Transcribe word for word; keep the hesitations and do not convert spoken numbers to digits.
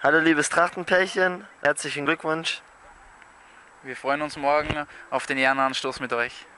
Hallo liebes Trachtenpärchen, herzlichen Glückwunsch. Wir freuen uns morgen auf den Ehrenanstoß mit euch.